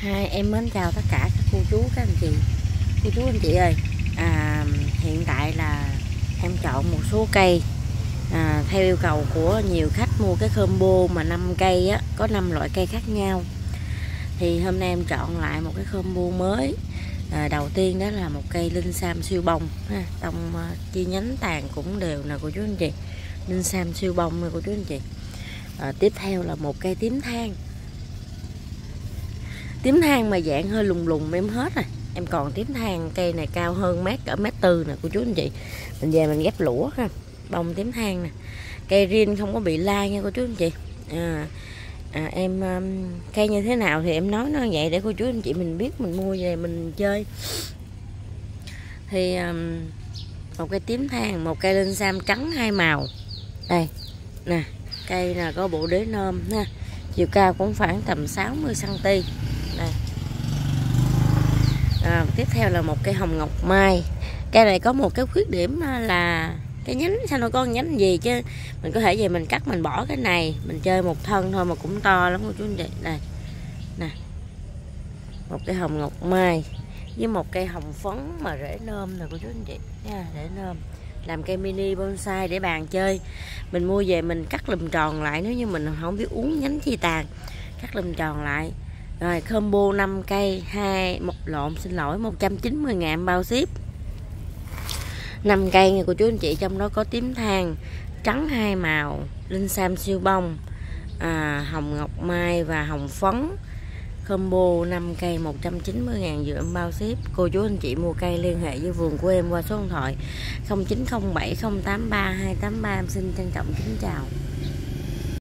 Hai em mến chào tất cả các cô chú các anh chị. Cô chú anh chị ơi, hiện tại là em chọn một số cây theo yêu cầu của nhiều khách mua cái combo mà 5 cây á, có 5 loại cây khác nhau. Thì hôm nay em chọn lại một cái combo mới. Đầu tiên đó là một cây linh sam siêu bông ha, tông chi nhánh tàn cũng đều nè cô chú anh chị. Linh sam siêu bông nè cô chú anh chị. Tiếp theo là một cây tím than. Tím than mà dạng hơi lùng lùng em hết rồi. Em còn tím than cây này cao hơn mét, cỡ 1,4 m nè cô chú anh chị. Mình về mình ghép lũa ha. Bông tím than nè. Cây riêng không có bị lai nha cô chú anh chị. Cây như thế nào thì em nói nó vậy để cô chú anh chị mình biết mình mua về mình chơi. Thì một cây tím than, một cây linh sam trắng hai màu. Đây nè, cây là có bộ đế nôm ha. Chiều cao cũng khoảng tầm 60 cm. Đây. Tiếp theo là một cây hồng ngọc mai. Cây này có một cái khuyết điểm là cái nhánh sao nó có nhánh gì chứ mình có thể về mình cắt mình bỏ cái này mình chơi một thân thôi mà cũng to lắm cô chú anh chị. Đây nè, một cây hồng ngọc mai với một cây hồng phấn mà rễ nôm nè cô chú anh chị nha, rễ nôm làm cây mini bonsai để bàn chơi. Mình mua về mình cắt lùm tròn lại, nếu như mình không biết uống nhánh chi tàn cắt lùm tròn lại. Rồi combo 5 cây 190.000 bao ship. 5 cây nha cô chú anh chị, trong đó có tím than trắng hai màu, linh sam siêu bông, hồng ngọc mai và hồng phấn. Combo 5 cây 190.000 vừa bao ship. Cô chú anh chị mua cây liên hệ với vườn của em qua số điện thoại 0907 083 283. Em xin trân trọng kính chào.